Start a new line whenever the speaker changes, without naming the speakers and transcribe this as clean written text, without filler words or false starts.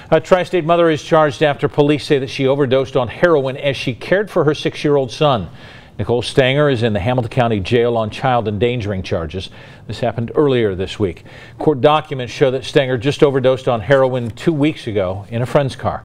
A tri-state mother is charged after police say that she overdosed on heroin as she cared for her 6-year-old son. Nicole Stenger is in the Hamilton County Jail on child endangering charges. This happened earlier this week. Court documents show that Stenger just overdosed on heroin 2 weeks ago in a friend's car.